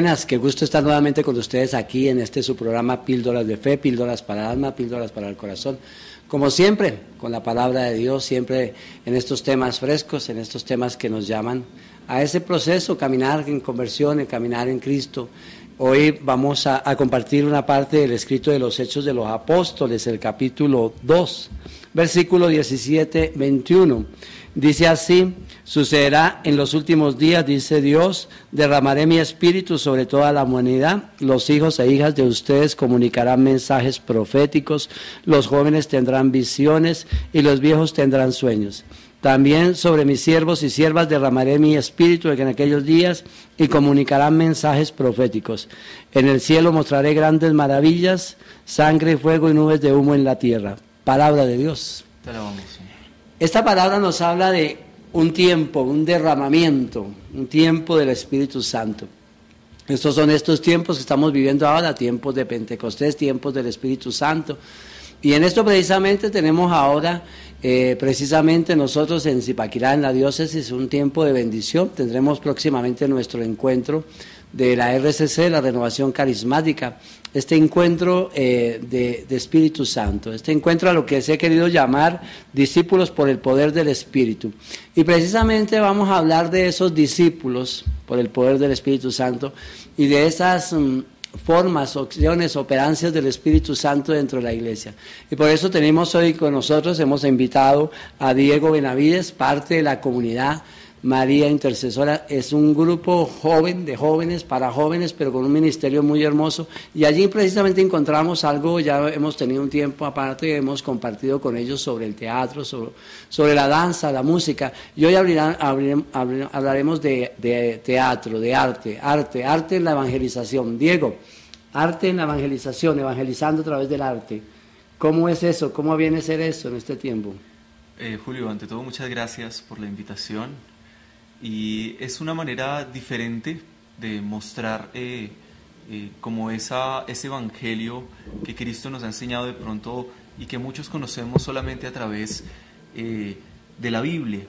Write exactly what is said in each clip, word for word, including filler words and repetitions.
buenas, qué gusto estar nuevamente con ustedes aquí en este su programa Píldoras de Fe, Píldoras para el Alma, Píldoras para el Corazón. Como siempre, con la palabra de Dios, siempre en estos temas frescos, en estos temas que nos llaman a ese proceso, caminar en conversión, en caminar en Cristo. Hoy vamos a, a compartir una parte del escrito de los Hechos de los Apóstoles, el capítulo dos, versículo diecisiete, veintiuno. Dice así: sucederá en los últimos días, dice Dios, derramaré mi espíritu sobre toda la humanidad, los hijos e hijas de ustedes comunicarán mensajes proféticos, los jóvenes tendrán visiones y los viejos tendrán sueños. También sobre mis siervos y siervas derramaré mi espíritu en aquellos días y comunicarán mensajes proféticos. En el cielo mostraré grandes maravillas, sangre, fuego y nubes de humo en la tierra. Palabra de Dios. Te alabamos, Señor. Esta palabra nos habla de un tiempo, un derramamiento, un tiempo del Espíritu Santo. Estos son estos tiempos que estamos viviendo ahora, tiempos de Pentecostés, tiempos del Espíritu Santo. Y en esto precisamente tenemos ahora, eh, precisamente nosotros en Zipaquirá, en la diócesis, un tiempo de bendición. Tendremos próximamente nuestro encuentro de la R C C, la Renovación Carismática, este encuentro eh, de, de Espíritu Santo, este encuentro a lo que se ha querido llamar discípulos por el poder del Espíritu. Y precisamente vamos a hablar de esos discípulos por el poder del Espíritu Santo y de esas um, formas, opciones, operancias del Espíritu Santo dentro de la iglesia. Y por eso tenemos hoy con nosotros, hemos invitado a Diego Benavides, parte de la comunidad María Intercesora. Es un grupo joven, de jóvenes, para jóvenes, pero con un ministerio muy hermoso, y allí precisamente encontramos algo. Ya hemos tenido un tiempo aparte, hemos compartido con ellos sobre el teatro, sobre, sobre la danza, la música, y hoy abrirán, abrirán, abrirán, hablaremos de, de teatro, de arte, arte, arte en la evangelización. Diego, arte en la evangelización, evangelizando a través del arte. ¿Cómo es eso? ¿Cómo viene a ser eso en este tiempo? Eh, Julio, ante todo, muchas gracias por la invitación. Y es una manera diferente de mostrar eh, eh, como esa, ese evangelio que Cristo nos ha enseñado de pronto y que muchos conocemos solamente a través eh, de la Biblia.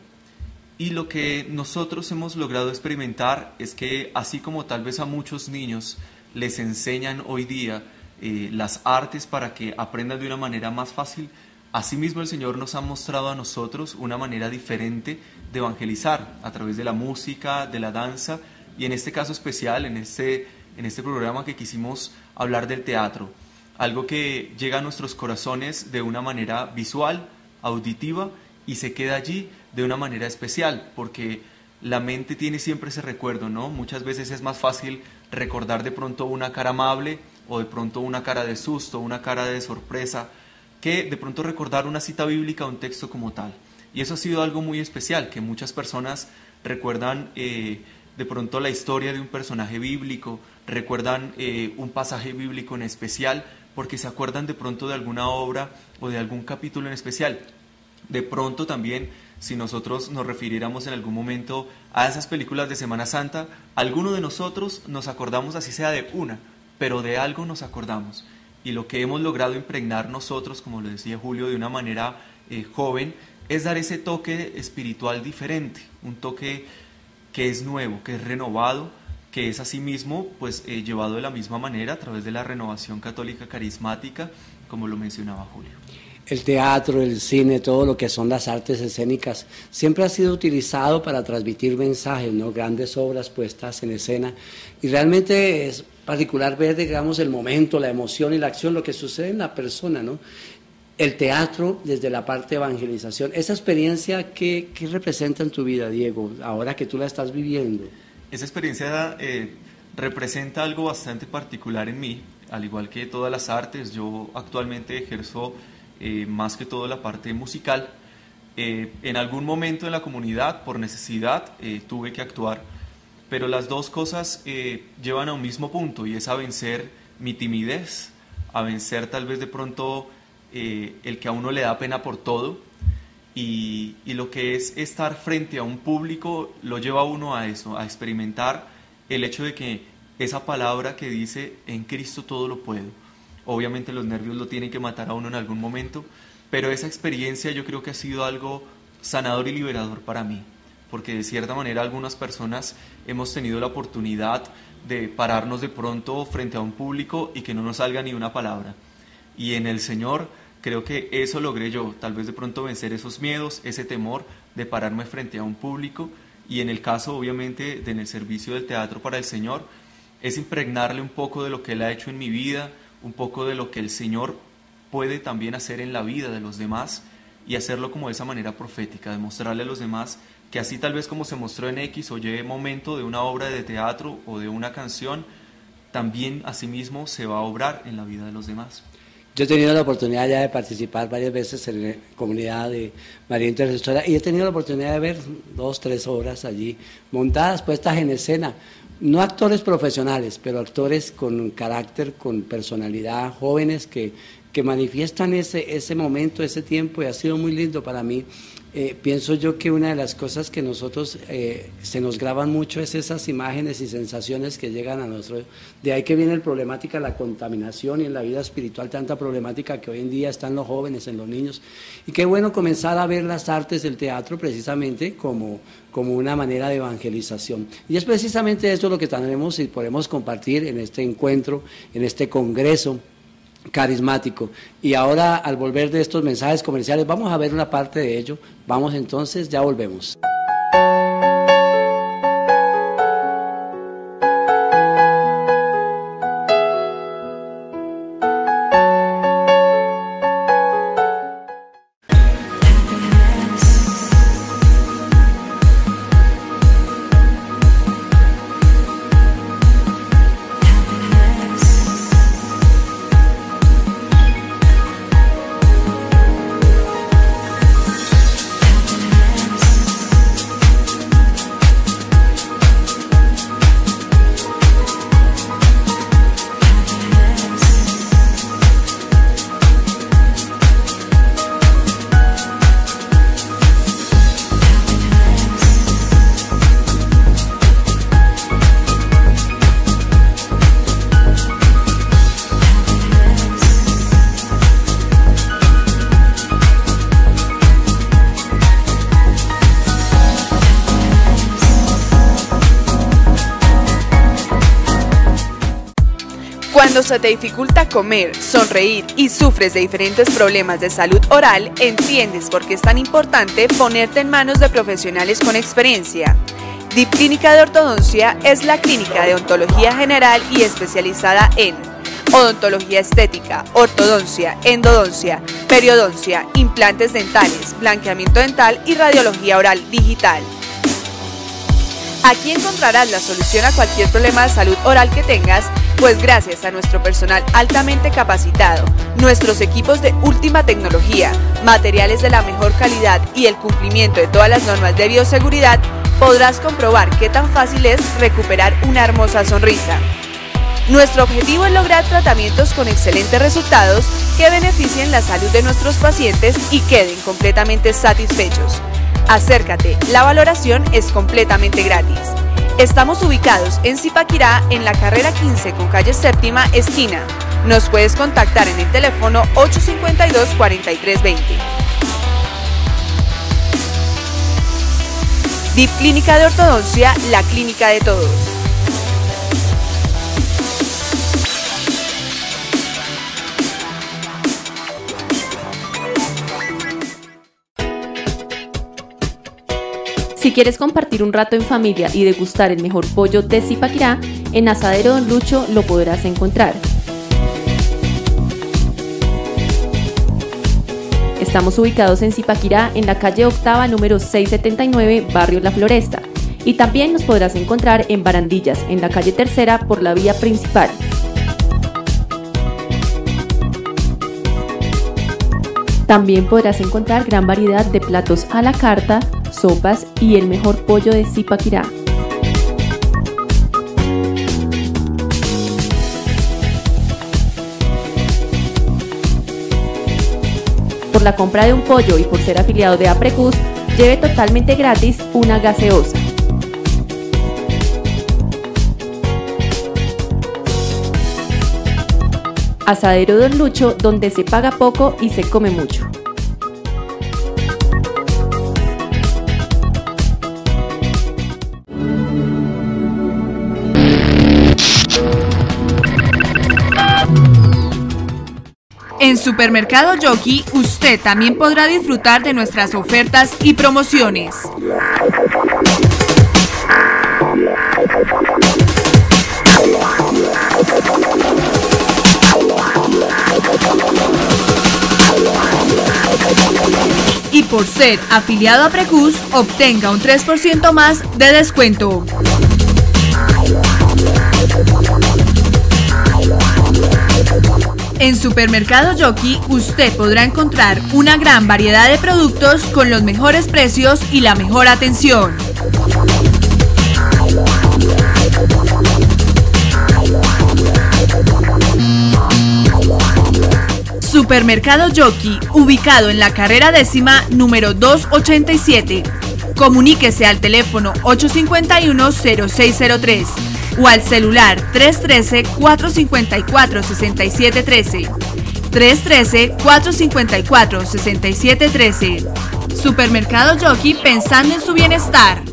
Y lo que nosotros hemos logrado experimentar es que así como tal vez a muchos niños les enseñan hoy día eh, las artes para que aprendan de una manera más fácil, asimismo el Señor nos ha mostrado a nosotros una manera diferente de evangelizar a través de la música, de la danza, y en este caso especial, en este, en este programa que quisimos hablar del teatro, algo que llega a nuestros corazones de una manera visual, auditiva, y se queda allí de una manera especial, porque la mente tiene siempre ese recuerdo, ¿no? Muchas veces es más fácil recordar de pronto una cara amable, o de pronto una cara de susto, una cara de sorpresa, que de pronto recordar una cita bíblica o un texto como tal. Y eso ha sido algo muy especial, que muchas personas recuerdan eh, de pronto la historia de un personaje bíblico, recuerdan eh, un pasaje bíblico en especial, porque se acuerdan de pronto de alguna obra o de algún capítulo en especial. De pronto también, si nosotros nos refiriéramos en algún momento a esas películas de Semana Santa, alguno de nosotros nos acordamos, así sea de una, pero de algo nos acordamos. Y lo que hemos logrado impregnar nosotros, como lo decía Julio, de una manera eh, joven, es dar ese toque espiritual diferente, un toque que es nuevo, que es renovado, que es asimismo pues, eh, llevado de la misma manera a través de la renovación católica carismática, como lo mencionaba Julio. El teatro, el cine, todo lo que son las artes escénicas, siempre ha sido utilizado para transmitir mensajes, ¿no? Grandes obras puestas en escena, y realmente es particular ver, digamos, el momento, la emoción y la acción, lo que sucede en la persona, ¿no? El teatro desde la parte de evangelización, esa experiencia, ¿qué, qué representa en tu vida, Diego, ahora que tú la estás viviendo? Esa experiencia eh, representa algo bastante particular en mí, al igual que todas las artes. Yo actualmente ejerzo eh, más que todo la parte musical. Eh, en algún momento en la comunidad, por necesidad, eh, tuve que actuar, pero las dos cosas eh, llevan a un mismo punto, y es a vencer mi timidez, a vencer tal vez de pronto eh, el que a uno le da pena por todo, y, y lo que es estar frente a un público lo lleva a uno a eso, a experimentar el hecho de que esa palabra que dice en Cristo todo lo puedo. Obviamente los nervios lo tienen que matar a uno en algún momento, pero esa experiencia yo creo que ha sido algo sanador y liberador para mí, porque de cierta manera algunas personas hemos tenido la oportunidad de pararnos de pronto frente a un público y que no nos salga ni una palabra. Y en el Señor creo que eso logré yo, tal vez de pronto vencer esos miedos, ese temor de pararme frente a un público, y en el caso obviamente de en el servicio del teatro para el Señor, es impregnarle un poco de lo que Él ha hecho en mi vida, un poco de lo que el Señor puede también hacer en la vida de los demás, y hacerlo como de esa manera profética, demostrarle a los demás que así tal vez como se mostró en X o Y momento de una obra de teatro o de una canción, también asimismo se va a obrar en la vida de los demás. Yo he tenido la oportunidad ya de participar varias veces en la comunidad de María Intercesora y he tenido la oportunidad de ver dos, tres obras allí montadas, puestas en escena. No actores profesionales, pero actores con carácter, con personalidad, jóvenes que, que manifiestan ese, ese momento, ese tiempo, y ha sido muy lindo para mí. Eh, pienso yo que una de las cosas que nosotros eh, se nos graban mucho es esas imágenes y sensaciones que llegan a nosotros. De ahí que viene la problemática de la contaminación y en la vida espiritual tanta problemática que hoy en día está en los jóvenes, en los niños. Y qué bueno comenzar a ver las artes del teatro precisamente como, como una manera de evangelización. Y es precisamente eso lo que tenemos y podemos compartir en este encuentro, en este congreso carismático. Y ahora, al volver de estos mensajes comerciales, vamos a ver una parte de ello. Vamos entonces, ya volvemos. Cuando se te dificulta comer, sonreír y sufres de diferentes problemas de salud oral, entiendes por qué es tan importante ponerte en manos de profesionales con experiencia. D I P Clínica de Ortodoncia es la clínica de odontología general y especializada en odontología estética, ortodoncia, endodoncia, periodoncia, implantes dentales, blanqueamiento dental y radiología oral digital. Aquí encontrarás la solución a cualquier problema de salud oral que tengas, pues gracias a nuestro personal altamente capacitado, nuestros equipos de última tecnología, materiales de la mejor calidad y el cumplimiento de todas las normas de bioseguridad, podrás comprobar qué tan fácil es recuperar una hermosa sonrisa. Nuestro objetivo es lograr tratamientos con excelentes resultados que beneficien la salud de nuestros pacientes y queden completamente satisfechos. Acércate, la valoración es completamente gratis. Estamos ubicados en Zipaquirá, en la carrera quince con calle séptima, esquina. Nos puedes contactar en el teléfono ocho cinco dos, cuatro tres dos cero. D I P Clínica de Ortodoncia, la clínica de todos. Si quieres compartir un rato en familia y degustar el mejor pollo de Zipaquirá, en Asadero Don Lucho lo podrás encontrar. Estamos ubicados en Zipaquirá, en la calle Octava, número seiscientos setenta y nueve, barrio La Floresta. Y también nos podrás encontrar en Barandillas, en la calle Tercera, por la vía principal. También podrás encontrar gran variedad de platos a la carta, sopas y el mejor pollo de Zipaquirá. Por la compra de un pollo y por ser afiliado de Aprecus, lleve totalmente gratis una gaseosa. Asadero Don Lucho, donde se paga poco y se come mucho. En Supermercado Jockey, usted también podrá disfrutar de nuestras ofertas y promociones. Y por ser afiliado a Precus, obtenga un tres por ciento más de descuento. En Supermercado Jockey, usted podrá encontrar una gran variedad de productos con los mejores precios y la mejor atención. Supermercado Jockey, ubicado en la carrera décima, número doscientos ochenta y siete. Comuníquese al teléfono ocho cinco uno, cero seis cero tres o al celular tres uno tres, cuatro cinco cuatro, seis siete uno tres. tres uno tres, cuatro cinco cuatro, seis siete uno tres. Supermercado Jockey, pensando en su bienestar.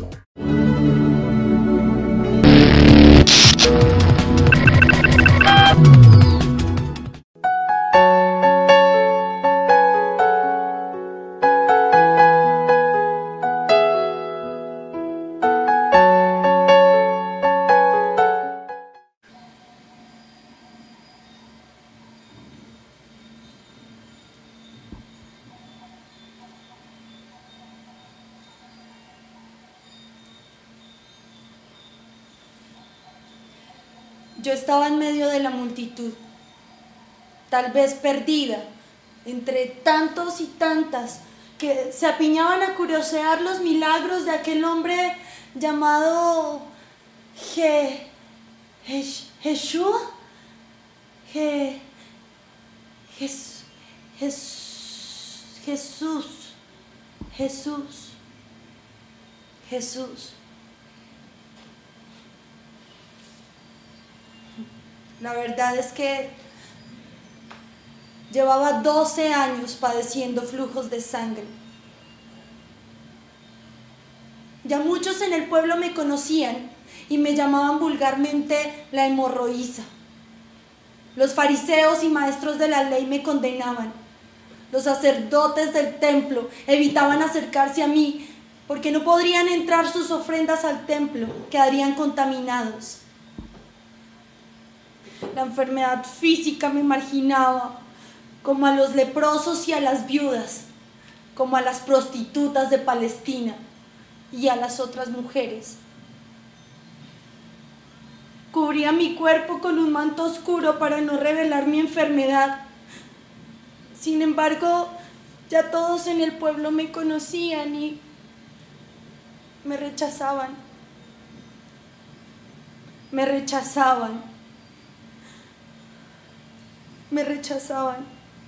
Yo estaba en medio de la multitud, tal vez perdida, entre tantos y tantas que se apiñaban a curiosear los milagros de aquel hombre llamado Je, Je, Yeshua, Je, Jes, Jes, Jesús, Jesús, Jesús. La verdad es que llevaba doce años padeciendo flujos de sangre. Ya muchos en el pueblo me conocían y me llamaban vulgarmente la hemorroísa. Los fariseos y maestros de la ley me condenaban. Los sacerdotes del templo evitaban acercarse a mí porque no podrían entrar sus ofrendas al templo, quedarían contaminados. La enfermedad física me marginaba, como a los leprosos y a las viudas, como a las prostitutas de Palestina y a las otras mujeres. Cubría mi cuerpo con un manto oscuro para no revelar mi enfermedad. Sin embargo, ya todos en el pueblo me conocían y me rechazaban. Me rechazaban. Me rechazaban.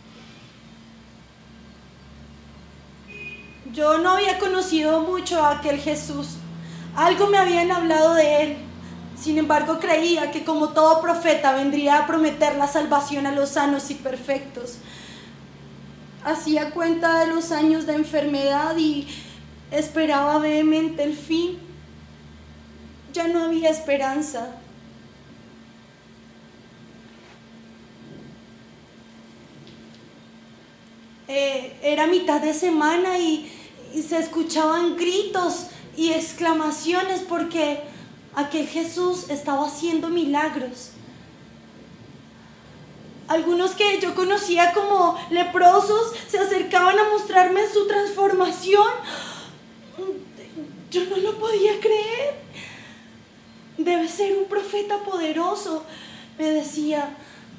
Yo no había conocido mucho a aquel Jesús. Algo me habían hablado de él. Sin embargo, creía que como todo profeta vendría a prometer la salvación a los sanos y perfectos. Hacía cuenta de los años de enfermedad y esperaba vehemente el fin. Ya no había esperanza. Eh, era mitad de semana y, y se escuchaban gritos y exclamaciones porque aquel Jesús estaba haciendo milagros. Algunos que yo conocía como leprosos se acercaban a mostrarme su transformación. Yo no lo podía creer. Debe ser un profeta poderoso, me decía.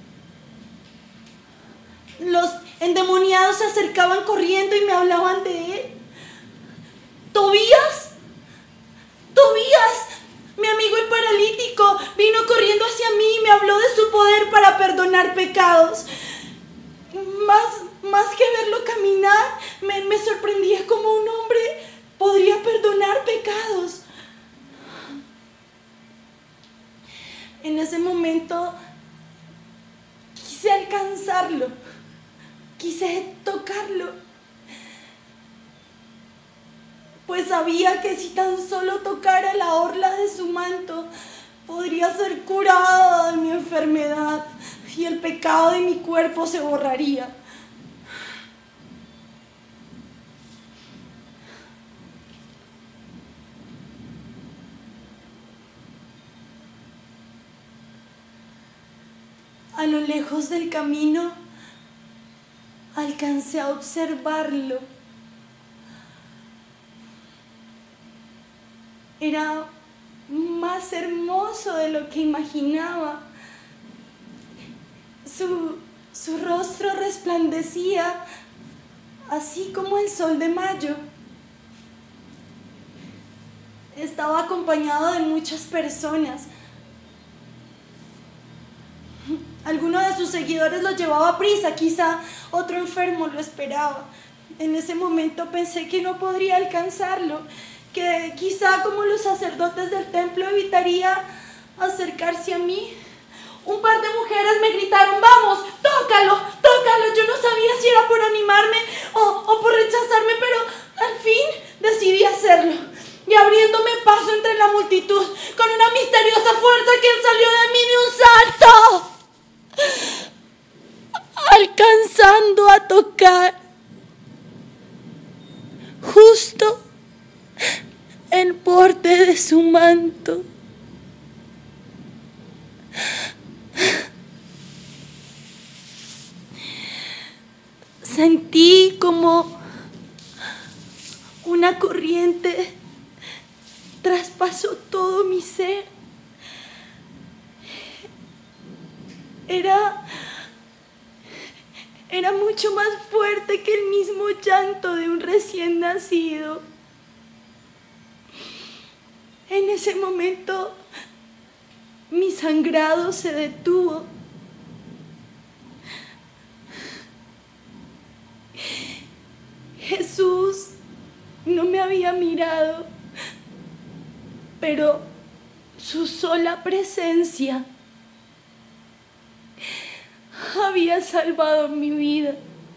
Los endemoniados se acercaban corriendo y me hablaban de él. Tobías, Tobías, mi amigo el paralítico, vino corriendo hacia mí y me habló de su poder para perdonar pecados. Más, más que verlo caminar, me, me sorprendía cómo un hombre podría perdonar pecados. En ese momento quise alcanzarlo, quise tocarlo, pues sabía que si tan solo tocara la orla de su manto, podría ser curada de mi enfermedad y el pecado de mi cuerpo se borraría. A lo lejos del camino alcancé a observarlo. Era más hermoso de lo que imaginaba. Su, su rostro resplandecía así como el sol de mayo. Estaba acompañado de muchas personas. Alguno de sus seguidores lo llevaba a prisa, quizá otro enfermo lo esperaba. En ese momento pensé que no podría alcanzarlo, que quizá como los sacerdotes del templo evitaría acercarse a mí. Un par de mujeres me gritaron: vamos, tócalo, tócalo. Yo no sabía si era por animarme o, o por rechazarme, pero al fin decidí hacerlo. Y abriéndome paso entre la multitud, con una misteriosa fuerza que salió de mí de un salto, alcanzando a tocar justo el borde de su manto. Sentí como una corriente traspasó todo mi ser. Era, era mucho más fuerte que el mismo llanto de un recién nacido. En ese momento, mi sangrado se detuvo. Jesús no me había mirado, pero su sola presencia había salvado mi vida.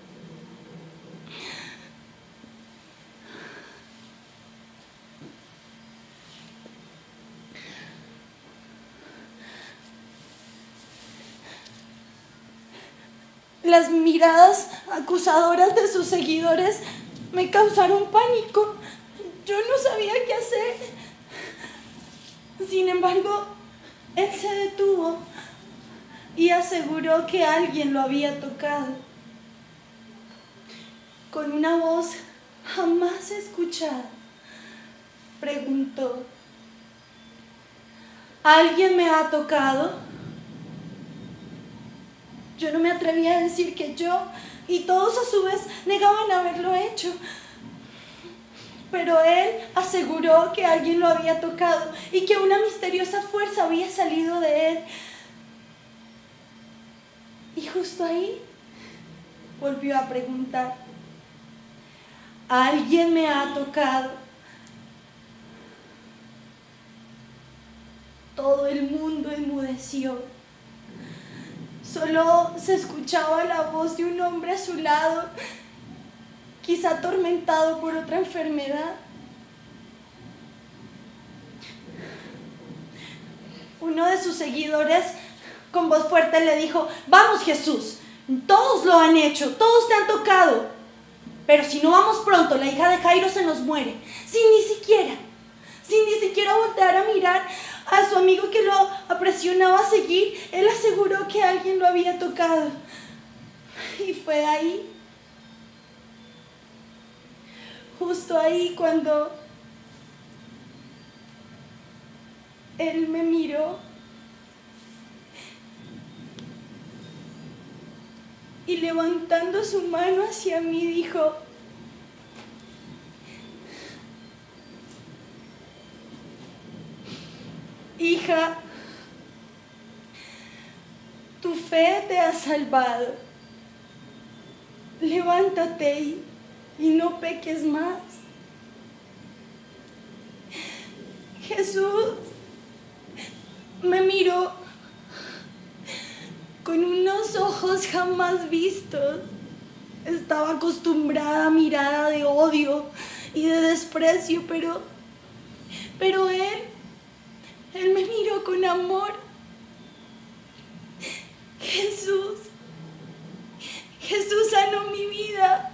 Las miradas acusadoras de sus seguidores me causaron pánico. Yo no sabía qué hacer. Sin embargo, él se detuvo y aseguró que alguien lo había tocado. Con una voz jamás escuchada, preguntó: ¿alguien me ha tocado? Yo no me atrevía a decir que yo, y todos a su vez negaban haberlo hecho. Pero él aseguró que alguien lo había tocado y que una misteriosa fuerza había salido de él. Y justo ahí volvió a preguntar: ¿alguien me ha tocado? Todo el mundo enmudeció. Solo se escuchaba la voz de un hombre a su lado, quizá atormentado por otra enfermedad. Uno de sus seguidores con voz fuerte le dijo: vamos, Jesús, todos lo han hecho, todos te han tocado, pero si no vamos pronto, la hija de Jairo se nos muere. Sin ni siquiera, sin ni siquiera voltear a mirar a su amigo que lo apresionaba a seguir, él aseguró que alguien lo había tocado. Y fue ahí, justo ahí, cuando él me miró y levantando su mano hacia mí dijo: hija, tu fe te ha salvado. Levántate y, y no peques más. Jesús me miró con unos ojos jamás vistos. Estaba acostumbrada a mirada de odio y de desprecio, pero, pero él Él me miró con amor. Jesús, Jesús sanó mi vida.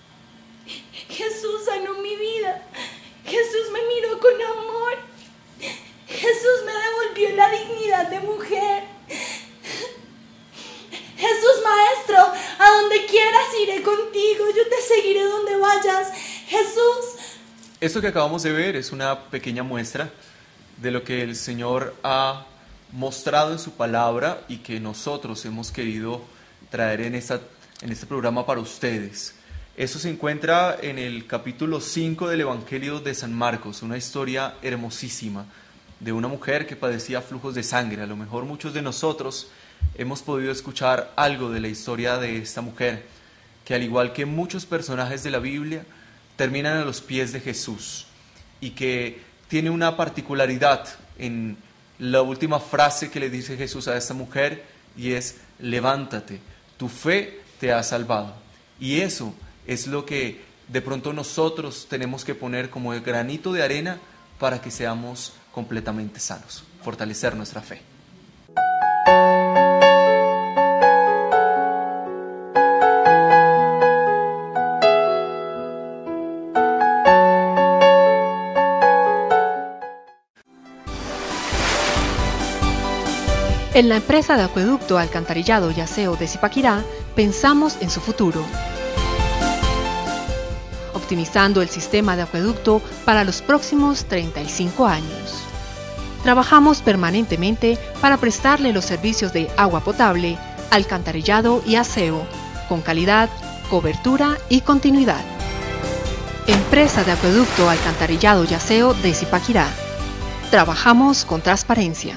Jesús sanó mi vida. Jesús me miró con amor. Jesús me devolvió la dignidad de mujer. Jesús, Maestro, a donde quieras iré contigo. Yo te seguiré donde vayas. Jesús. Esto que acabamos de ver es una pequeña muestra de lo que el Señor ha mostrado en su palabra y que nosotros hemos querido traer en, esta, en este programa para ustedes. Eso se encuentra en el capítulo cinco del Evangelio de San Marcos, una historia hermosísima de una mujer que padecía flujos de sangre. A lo mejor muchos de nosotros hemos podido escuchar algo de la historia de esta mujer, que al igual que muchos personajes de la Biblia, terminan a los pies de Jesús y que tiene una particularidad en la última frase que le dice Jesús a esta mujer, y es: levántate, tu fe te ha salvado. Y eso es lo que de pronto nosotros tenemos que poner como el granito de arena para que seamos completamente sanos, fortalecer nuestra fe. En la empresa de acueducto, alcantarillado y aseo de Zipaquirá, pensamos en su futuro, optimizando el sistema de acueducto para los próximos treinta y cinco años. Trabajamos permanentemente para prestarle los servicios de agua potable, alcantarillado y aseo, con calidad, cobertura y continuidad. Empresa de acueducto, alcantarillado y aseo de Zipaquirá. Trabajamos con transparencia.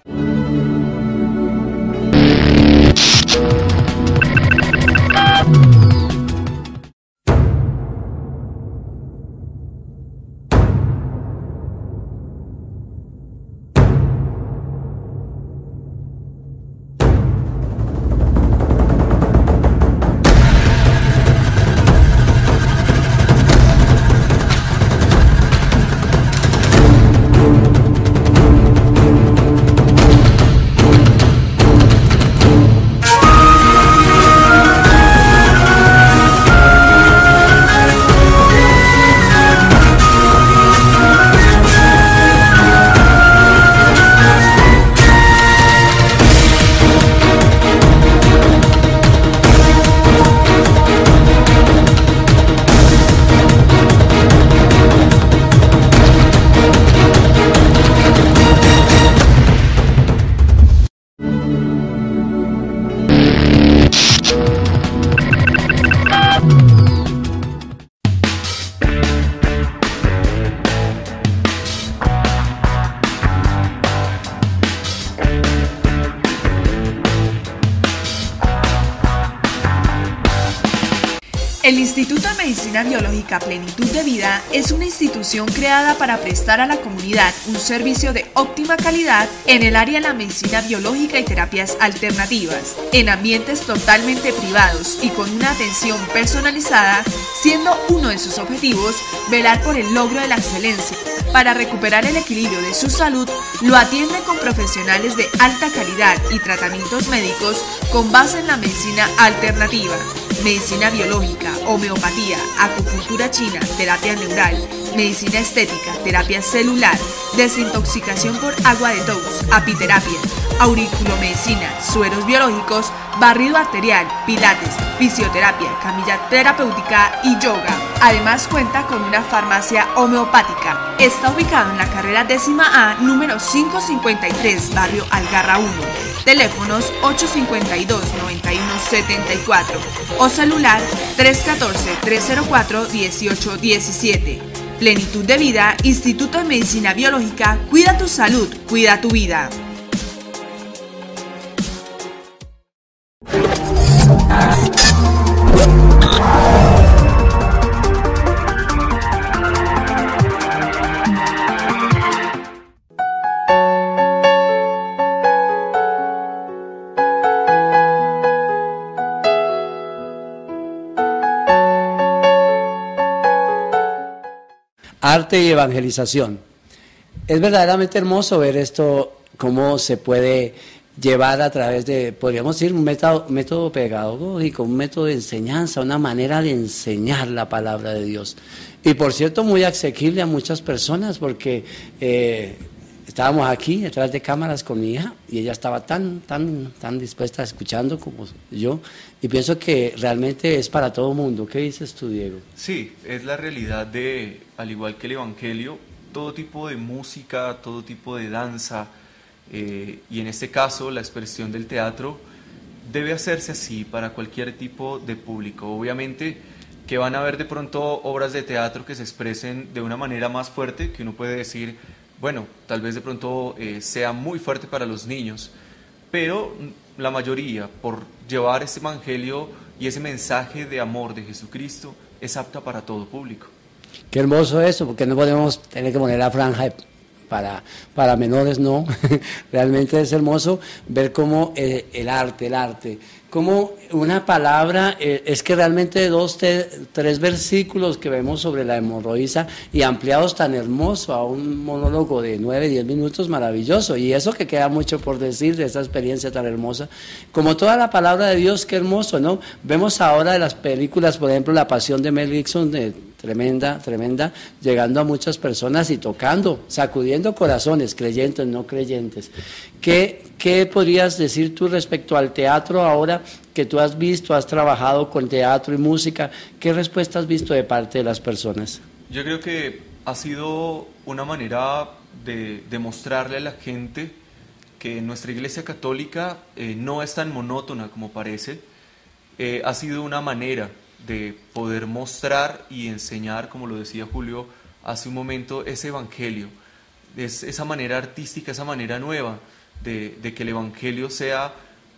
El Instituto de Medicina Biológica Plenitud de Vida es una institución creada para prestar a la comunidad un servicio de óptima calidad en el área de la medicina biológica y terapias alternativas, en ambientes totalmente privados y con una atención personalizada, siendo uno de sus objetivos velar por el logro de la excelencia. Para recuperar el equilibrio de su salud, lo atiende con profesionales de alta calidad y tratamientos médicos con base en la medicina alternativa, medicina biológica, homeopatía, acupuntura china, terapia neural, medicina estética, terapia celular, desintoxicación por agua detox, apiterapia, auriculomedicina, sueros biológicos, barrido arterial, pilates, fisioterapia, camilla terapéutica y yoga. Además cuenta con una farmacia homeopática. Está ubicado en la carrera décima A, número quinientos cincuenta y tres, barrio Algarra uno. Teléfonos ocho cinco dos, nueve uno siete cuatro o celular tres uno cuatro, tres cero cuatro, uno ocho uno siete. Plenitud de Vida, Instituto de Medicina Biológica, cuida tu salud, cuida tu vida. Arte y evangelización. Es verdaderamente hermoso ver esto, cómo se puede llevar a través de, podríamos decir, un método, método pedagógico, un método de enseñanza, una manera de enseñar la palabra de Dios. Y por cierto, muy asequible a muchas personas, porque eh, estábamos aquí detrás de cámaras con mi hija y ella estaba tan, tan, tan dispuesta a escuchando como yo, y pienso que realmente es para todo mundo. ¿Qué dices tú, Diego? Sí, es la realidad de, al igual que el Evangelio, todo tipo de música, todo tipo de danza, eh, y en este caso la expresión del teatro debe hacerse así para cualquier tipo de público. Obviamente que van a haber de pronto obras de teatro que se expresen de una manera más fuerte, que uno puede decir, bueno, tal vez de pronto eh, sea muy fuerte para los niños, pero la mayoría, por llevar ese evangelio y ese mensaje de amor de Jesucristo, es apta para todo público. Qué hermoso eso, porque no podemos tener que poner la franja para, para menores, no. Realmente es hermoso ver cómo eh, el arte, el arte, como una palabra, eh, es que realmente dos, te, tres versículos que vemos sobre la hemorroísa y ampliados tan hermoso a un monólogo de nueve, diez minutos, maravilloso, y eso que queda mucho por decir de esta experiencia tan hermosa, como toda la palabra de Dios, qué hermoso, ¿no? Vemos ahora de las películas, por ejemplo, La Pasión de Mel Gibson, de, tremenda, tremenda, llegando a muchas personas y tocando, sacudiendo corazones, creyentes, no creyentes. ¿Qué, qué podrías decir tú respecto al teatro ahora que tú has visto, has trabajado con teatro y música? ¿Qué respuesta has visto de parte de las personas? Yo creo que ha sido una manera de demostrarle a la gente que nuestra Iglesia Católica eh, no es tan monótona como parece. Eh, ha sido una manera de poder mostrar y enseñar, como lo decía Julio hace un momento, ese evangelio, es esa manera artística, esa manera nueva de, de que el evangelio sea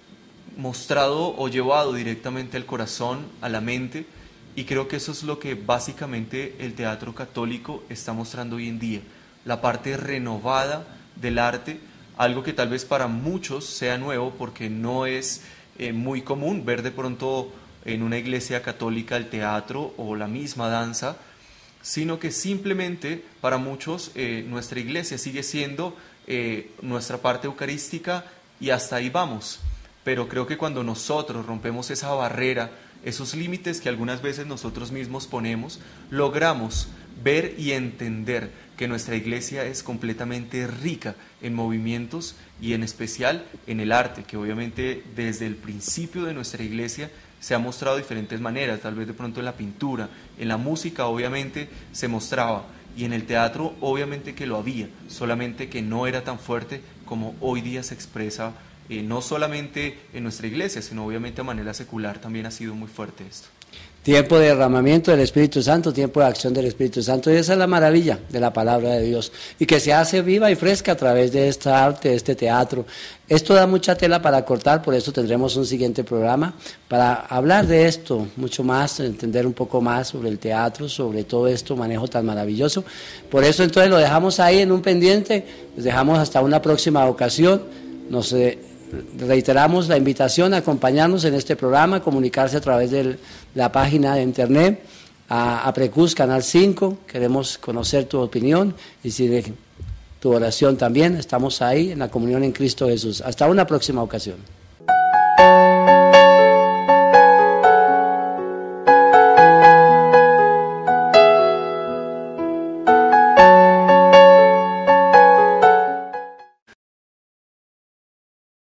mostrado o llevado directamente al corazón, a la mente, y creo que eso es lo que básicamente el teatro católico está mostrando hoy en día, la parte renovada del arte, algo que tal vez para muchos sea nuevo porque no es eh, muy común ver de pronto en una iglesia católica el teatro o la misma danza, sino que simplemente para muchos eh, nuestra iglesia sigue siendo eh, nuestra parte eucarística y hasta ahí vamos. Pero creo que cuando nosotros rompemos esa barrera, esos límites que algunas veces nosotros mismos ponemos, logramos ver y entender que nuestra iglesia es completamente rica en movimientos y en especial en el arte, que obviamente desde el principio de nuestra iglesia se ha mostrado de diferentes maneras, tal vez de pronto en la pintura, en la música obviamente se mostraba, y en el teatro obviamente que lo había, solamente que no era tan fuerte como hoy día se expresa, eh, no solamente en nuestra iglesia, sino obviamente a manera secular también ha sido muy fuerte esto. Tiempo de derramamiento del Espíritu Santo, tiempo de acción del Espíritu Santo, y esa es la maravilla de la palabra de Dios, y que se hace viva y fresca a través de esta arte, de este teatro. Esto da mucha tela para cortar, por eso tendremos un siguiente programa para hablar de esto mucho más, entender un poco más sobre el teatro, sobre todo esto, manejo tan maravilloso. Por eso entonces lo dejamos ahí en un pendiente, les dejamos hasta una próxima ocasión. Nos eh, reiteramos la invitación a acompañarnos en este programa, comunicarse a través de la página de internet, a, a Precus Canal cinco, queremos conocer tu opinión y si de, tu oración también, estamos ahí en la comunión en Cristo Jesús. Hasta una próxima ocasión.